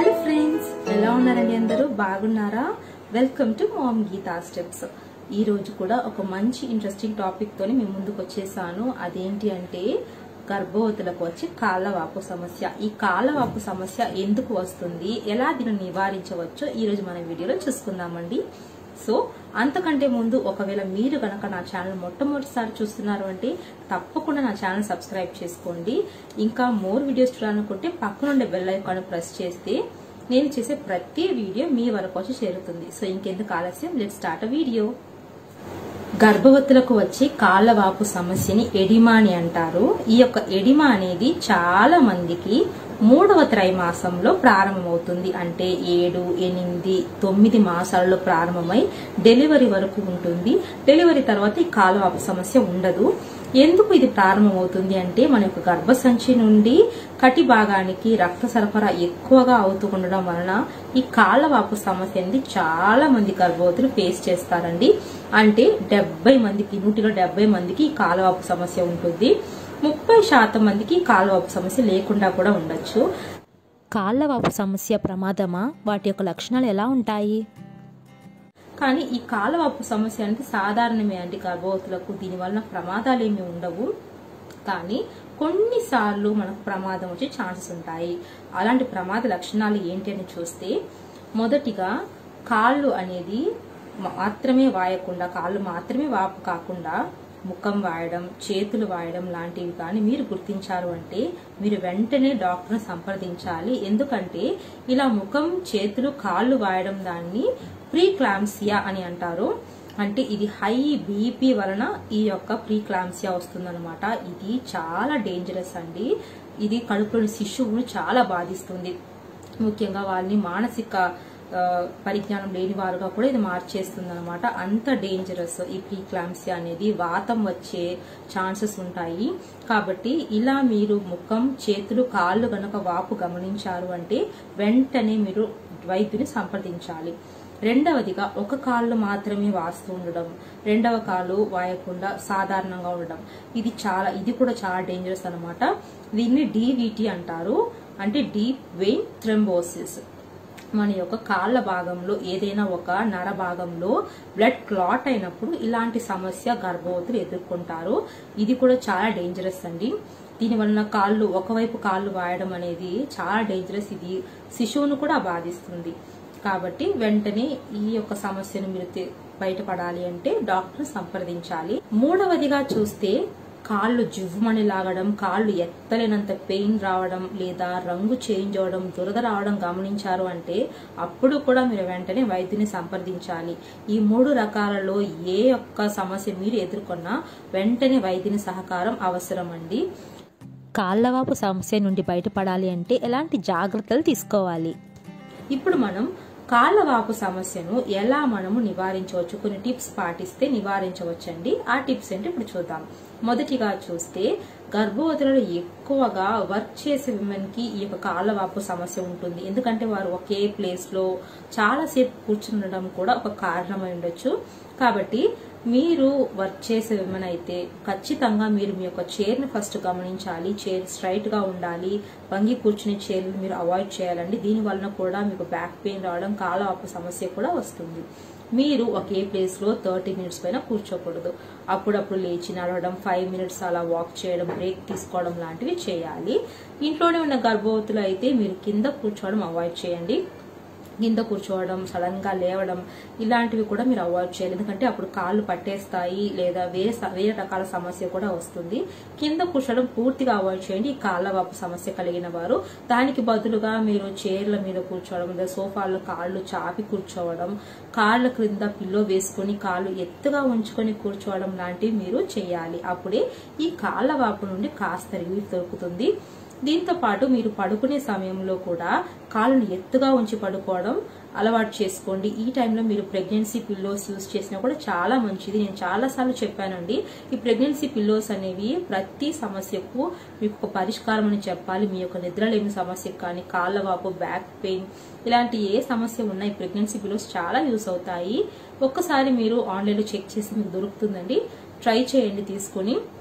Hello friends, ఎలా ఉన్నారండి? అందరూ బాగున్నారా? Welcome to mom Geetha steps. ఈ రోజు కూడా ఒక మంచి ఇంట్రెస్టింగ్ టాపిక్ తోని మీ ముందుకు వచ్చేసాను. అదేంటి అంటే గర్భవతులకు వచ్చే కాళ్ళవాపు సమస్య. ఈ కాళ్ళవాపు సమస్య ఎందుకు వస్తుంది, ఎలా దీన్ని నివారించవచ్చో ఈ రోజు మన వీడియోలో చూసుకుందామండి. సో అంతకంటే ముందు ఒకవేళ మీరు గనక నా ఛానల్ మొట్టమొదటిసారి చూస్తున్నారు అంటే తప్పకుండా నా ఛానల్ సబ్స్క్రైబ్ చేసుకోండి. ఇంకా మోర్ వీడియోస్ చూడాలనుకుంటే పక్కనుండే బెల్ ఐకాన్ ప్రెస్ చేస్తే నేను చేసే ప్రతి వీడియో మీ వరకు వచ్చి చేరుతుంది. సో ఇంకెందుకు ఆలస్యం, లెట్స్ స్టార్ట్ అ వీడియో. గర్భవతులకు వచ్చే కాళ్ళవాపు సమస్యని ఎడిమా అని అంటారు. ఈ యొక్క ఎడిమా అనేది చాలా మందికి 3వ త్రైమాసంలో ప్రారంభమవుతుంది. అంటే 7, 8, 9 మాసాలలో ప్రారంభమై డెలివరీ వరకు ఉంటుంది. డెలివరీ తర్వాత ఈ కాళ్ళవాపు సమస్య ఉండదు. ఎందుకు ఇది ప్రారంభమవుతుంది అంటే మన యొక్క గర్భసంచి నుండి కటి భాగానికి రక్త సరఫరా ఎక్కువగా అవుతూ ఉండడం వలన ఈ కాళ్ళవాపు సమస్య అనేది చాలా మంది గర్భవతులు ఫేస్ చేస్తారండి. అంటే 70 మందికి 170 మందికి ఈ కాళ్ళవాపు సమస్య ఉంటుంది. 30% మందికి కాళ్ళవాపు సమస్య లేకుండా కూడా ఉండొచ్చు. కాళ్ళవాపు సమస్య ప్రమాదమా? వాటి యొక్క లక్షణాలు ఎలా ఉంటాయి? కానీ ఈ కాళ్ళవాపు సమస్య అంటే సాధారణమే అండి గర్భవతులకు. దీనివల్ల ప్రమాదాలు ఏమి ఉండవు, కానీ కొన్నిసార్లు మనకు ప్రమాదం వచ్చే ఛాన్సెస్ ఉంటాయి. అలాంటి ప్రమాద లక్షణాలు ఏంటి అని చూస్తే, మొదటిగా కాళ్ళు అనేది మాత్రమే వాయకుండా, కాళ్ళు మాత్రమే వాపు కాకుండా ముఖం వాయడం, చేతులు వాయడం లాంటివి కానీ మీరు గుర్తించారు అంటే మీరు వెంటనే డాక్టర్ను సంప్రదించాలి. ఎందుకంటే ఇలా ముఖం, చేతులు, కాళ్ళు వాయడం దాన్ని ప్రీక్లాంసియా అని అంటారు. అంటే ఇది హై బీపీ వలన ఈ యొక్క ప్రీక్లాంసియా వస్తుందన్నమాట. ఇది చాలా డేంజరస్ అండి. ఇది కడుపులోని శిశువును చాలా బాధిస్తుంది. ముఖ్యంగా వాళ్ళని మానసిక పరిజ్ఞానం లేని వారుగా కూడా ఇది మార్చేస్తుంది అనమాట. అంత డేంజరస్ ఈ ప్రీక్లాంసియా అనేది. వాతం వచ్చే ఛాన్సెస్ ఉంటాయి. కాబట్టి ఇలా మీరు ముఖం, చేతులు, కాళ్ళు గనక వాపు గమనించారు అంటే వెంటనే మీరు వైద్యుని సంప్రదించాలి. రెండవదిగా ఒక కాళ్ళు మాత్రమే వాస్తూ ఉండడం, రెండవ కాళ్ళు వాయకుండా సాధారణంగా ఉండడం, ఇది కూడా చాలా డేంజరస్ అనమాట. దీన్ని DVT అంటారు. అంటే డీప్ వెయిన్ థ్రోంబోసిస్. మన యొక్క కాళ్ళ భాగంలో ఏదైనా ఒక నర భాగంలో బ్లడ్ క్లాట్ అయినప్పుడు ఇలాంటి సమస్య గర్భవతులు ఎదుర్కొంటారు. ఇది కూడా చాలా డేంజరస్ అండి. దీనివల్ల ఒకవైపు కాళ్ళు వాయడం అనేది చాలా డేంజరస్. ఇది శిశువును కూడా బాధిస్తుంది. కాబట్టి వెంటనే ఈ యొక్క సమస్యను మీరు బయటపడాలి అంటే డాక్టర్ సంప్రదించాలి. మూడవదిగా చూస్తే కాళ్ళు జివ్వుమని లాగడం, కాళ్ళు ఎత్తలేనంత పెయిన్ రావడం, లేదా రంగు చేంజ్ అవడం, దురద రావడం గమనించారు అంటే అప్పుడు కూడా మీరు వెంటనే వైద్యుని సంప్రదించాలి. ఈ 3 రకాలలో ఏ ఒక్క సమస్య మీరు ఎదుర్కొన్నా వెంటనే వైద్యుని సహకారం అవసరం అండి. కాళ్ళవాపు సమస్య నుండి బయటపడాలి అంటే ఎలాంటి జాగ్రత్తలు తీసుకోవాలి? ఇప్పుడు మనం కాళ్ళవాపు సమస్యను ఎలా మనము నివారించవచ్చు, కొన్ని టిప్స్ పాటిస్తే నివారించవచ్చండి. ఆ టిప్స్ ఏంటి ఇప్పుడు చూద్దాం. మొదటిగా చూస్తే గర్భవతులలో ఎక్కువగా వర్క్ చేసే విమెన్ కి ఈ యొక్క కాళ్ళవాపు సమస్య ఉంటుంది. ఎందుకంటే వారు ఒకే ప్లేస్ లో చాలాసేపు కూర్చుండడం కూడా ఒక కారణమై ఉండొచ్చు. కాబట్టి మీరు వర్క్ చేసే విమెన్ అయితే ఖచ్చితంగా మీరు మీ యొక్క చైర్ ని ఫస్ట్ గమనించాలి. చైర్ స్ట్రైట్ గా ఉండాలి. వంగి కూర్చునే చైర్లు మీరు అవాయిడ్ చేయాలండి. దీని వలన కూడా మీకు బ్యాక్ పెయిన్ రావడం, కాళ్ళవాపు సమస్య కూడా వస్తుంది. మీరు ఒకే ప్లేస్ లో 30 మినిట్స్ పైన కూర్చోకూడదు. అప్పుడప్పుడు లేచి నడవడం, 5 మినిట్స్ అలా వాక్ చేయడం, బ్రేక్ తీసుకోవడం లాంటివి చేయాలి. ఇంట్లోనే ఉన్న గర్భవతులు అయితే మీరు కింద కూర్చోవడం అవాయిడ్ చేయండి. కింద కూర్చోవడం, సడన్ గా లేవడం ఇలాంటివి కూడా మీరు అవాయిడ్ చేయాలి. ఎందుకంటే అప్పుడు కాళ్ళు పట్టేస్తాయి, లేదా వేరే రకాల సమస్య కూడా వస్తుంది. కింద కూర్చోవడం పూర్తిగా అవాయిడ్ చేయండి ఈ కాళ్ళవాపు సమస్య కలిగిన వారు. దానికి బదులుగా మీరు చైర్ల మీద కూర్చోవడం, లేదా సోఫాల్లో కాళ్ళు చాపి కూర్చోవడం, కాళ్ళ క్రింద పిల్లో వేసుకుని కాళ్ళు ఎత్తుగా ఉంచుకొని కూర్చోవడం లాంటివి మీరు చేయాలి. అప్పుడే ఈ కాళ్ళవాపు నుండి కాస్త రిలీఫ్ దొరుకుతుంది. దీంతో పాటు మీరు పడుకునే సమయంలో కూడా కాళ్ళను ఎత్తుగా ఉంచి పడుకోవడం అలవాటు చేసుకోండి. ఈ టైంలో మీరు ప్రెగ్నెన్సీ పిల్లోస్ యూజ్ చేసినా కూడా చాలా మంచిది. నేను చాలా సార్లు చెప్పానండి, ఈ ప్రెగ్నెన్సీ పిల్లోస్ అనేవి ప్రతి సమస్యకు మీకు ఒక పరిష్కారం అని చెప్పాలి. మీ యొక్క నిద్రలేని సమస్యకు కానీ, కాళ్ళవాపు, బ్యాక్ పెయిన్ ఇలాంటి ఏ సమస్య ఉన్నా ఈ ప్రెగ్నెన్సీ పిల్లోస్ చాలా యూస్ అవుతాయి. ఒక్కసారి మీరు ఆన్లైన్లో చెక్ చేసి మీకు దొరుకుతుందండి. ట్రై చేయండి తీసుకుని.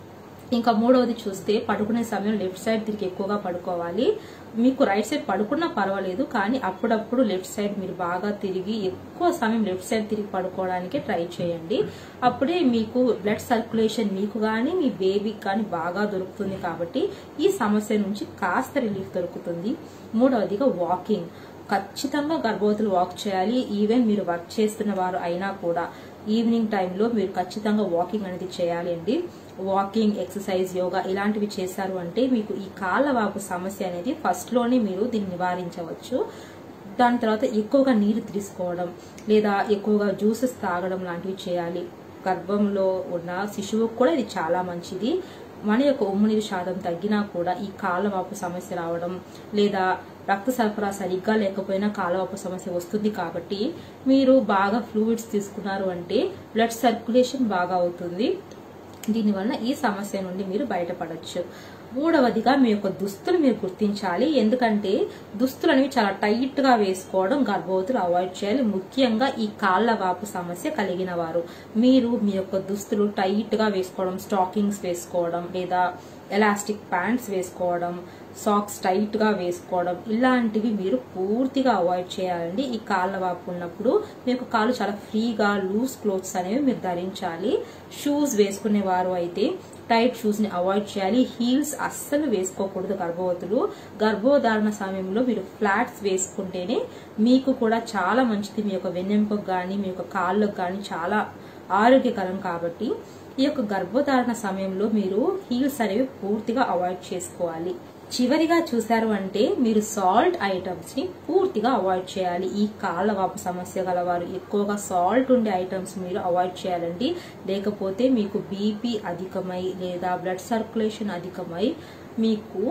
ఇంకా మూడవది చూస్తే పడుకునే సమయం లెఫ్ట్ సైడ్ తిరిగి ఎక్కువగా పడుకోవాలి. మీకు రైట్ సైడ్ పడుకున్నా పర్వాలేదు, కానీ అప్పుడప్పుడు లెఫ్ట్ సైడ్ మీరు బాగా తిరిగి ఎక్కువ సమయం లెఫ్ట్ సైడ్ తిరిగి పడుకోవడానికి ట్రై చేయండి. అప్పుడే మీకు బ్లడ్ సర్క్యులేషన్ మీకు కానీ మీ బేబీకి కానీ బాగా దొరుకుతుంది. కాబట్టి ఈ సమస్య నుంచి కాస్త రిలీఫ్ దొరుకుతుంది. మూడవదిగా వాకింగ్. ఖచ్చితంగా గర్భవతులు వాక్ చేయాలి. ఈవెన్ మీరు వర్క్ చేస్తున్న వారు అయినా కూడా ఈవినింగ్ టైంలో మీరు ఖచ్చితంగా వాకింగ్ అనేది చేయాలి అండి. వాకింగ్, ఎక్సర్సైజ్, యోగా ఇలాంటివి చేశారు అంటే మీకు ఈ కాళ్ళ వాపు సమస్య అనేది ఫస్ట్ లోనే మీరు దీన్ని నివారించవచ్చు. దాని తర్వాత ఎక్కువగా నీరు తీసుకోవడం లేదా ఎక్కువగా జ్యూసెస్ తాగడం లాంటివి చేయాలి. గర్భంలో ఉన్న శిశువుకు కూడా ఇది చాలా మంచిది. మన యొక్క ఉమ్ము నీరు శాతం తగ్గినా కూడా ఈ కాళ్ళవాపు సమస్య రావడం లేదా రక్త సరఫరా సరిగ్గా లేకపోయినా కాళ్ళవాపు సమస్య వస్తుంది. కాబట్టి మీరు బాగా ఫ్లూయిడ్స్ తీసుకున్నారు అంటే బ్లడ్ సర్క్యులేషన్ బాగా అవుతుంది. దీనివల్ల ఈ సమస్య నుండి మీరు బయటపడవచ్చు. మూడవదిగా మీ యొక్క దుస్తులు మీరు గుర్తించాలి. ఎందుకంటే దుస్తులు అనేవి చాలా టైట్ గా వేసుకోవడం గర్భవతులు అవాయిడ్ చేయాలి. ముఖ్యంగా ఈ కాళ్ల వాపు సమస్య కలిగిన వారు మీరు మీ యొక్క దుస్తులు టైట్ గా వేసుకోవడం, స్టాకింగ్స్ వేసుకోవడం లేదా ఎలాస్టిక్ ప్యాంట్స్ వేసుకోవడం, సాక్స్ టైట్ గా వేసుకోవడం ఇలాంటివి మీరు పూర్తిగా అవాయిడ్ చేయాలండి. ఈ కాళ్ళ వాపు ఉన్నప్పుడు మీకు కాళ్ళు చాలా ఫ్రీగా లూజ్ క్లోత్స్ అనేవి మీరు ధరించాలి. షూస్ వేసుకునే వారు అయితే టైట్ షూస్ ని అవాయిడ్ చేయాలి. హీల్స్ అస్సలు వేసుకోకూడదు గర్భవతులు. గర్భధారణ సమయంలో మీరు ఫ్లాట్స్ వేసుకుంటేనే మీకు కూడా చాలా మంచిది. మీ యొక్క వెన్నెంపకు గాని మీ యొక్క కాళ్ళకు గాని చాలా ఆరోగ్యకరం. కాబట్టి ఈ యొక్క గర్భధారణ సమయంలో మీరు హీల్స్ అనేవి పూర్తిగా అవాయిడ్ చేసుకోవాలి. చివరిగా చూశారు అంటే మీరు సాల్ట్ ఐటమ్స్ ని పూర్తిగా అవాయిడ్ చేయాలి. ఈ కాళ్ళ వాపు సమస్య గలవారు ఎక్కువగా సాల్ట్ ఉండే ఐటమ్స్ మీరు అవాయిడ్ చేయాలండి. లేకపోతే మీకు బీపీ అధికమై లేదా బ్లడ్ సర్క్యులేషన్ అధికమై మీకు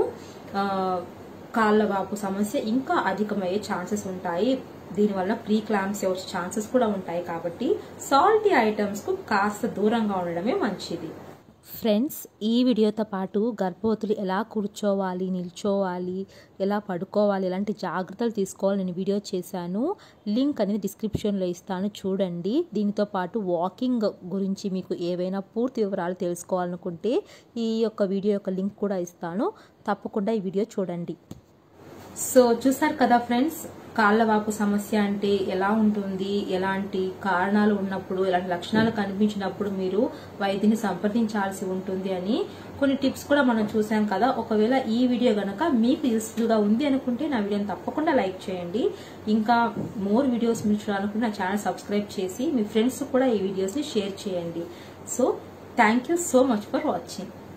కాళ్ళ వాపు సమస్య ఇంకా అధికమయ్యే ఛాన్సెస్ ఉంటాయి. దీనివల్ల ప్రీక్లాంప్సియా వచ్చే ఛాన్సెస్ కూడా ఉంటాయి. కాబట్టి సాల్టీ ఐటమ్స్ కు కాస్త దూరంగా ఉండడమే మంచిది. ఫ్రెండ్స్, ఈ వీడియోతో పాటు గర్భవతులు ఎలా కూర్చోవాలి, నిల్చోవాలి, ఎలా పడుకోవాలి, ఎలాంటి జాగ్రత్తలు తీసుకోవాలి నేను వీడియో చేశాను. లింక్ అనేది డిస్క్రిప్షన్లో ఇస్తాను, చూడండి. దీనితో పాటు వాకింగ్ గురించి మీకు ఏవైనా పూర్తి వివరాలు తెలుసుకోవాలనుకుంటే ఈ యొక్క వీడియో యొక్క లింక్ కూడా ఇస్తాను. తప్పకుండా ఈ వీడియో చూడండి. సో చూసారు కదా ఫ్రెండ్స్, కాళ్ళవాపు సమస్య అంటే ఎలా ఉంటుంది, ఎలాంటి కారణాలు ఉన్నప్పుడు, ఎలాంటి లక్షణాలు కనిపించినప్పుడు మీరు వైద్యుని సంప్రదించాల్సి ఉంటుంది అని కొన్ని టిప్స్ కూడా మనం చూసాం కదా. ఒకవేళ ఈ వీడియో గనక మీకు యూస్ఫుల్ గా ఉంది అనుకుంటే నా వీడియోని తప్పకుండా లైక్ చేయండి. ఇంకా మోర్ వీడియోస్ మీరు చూడాలనుకుంటే నా ఛానల్ సబ్స్క్రైబ్ చేసి మీ ఫ్రెండ్స్ కూడా ఈ వీడియోస్ ని షేర్ చేయండి. So thank you so much for watching.